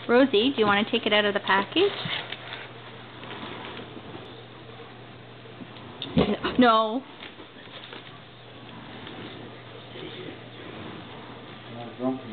Rosie, do you want to take it out of the package? No. Drunk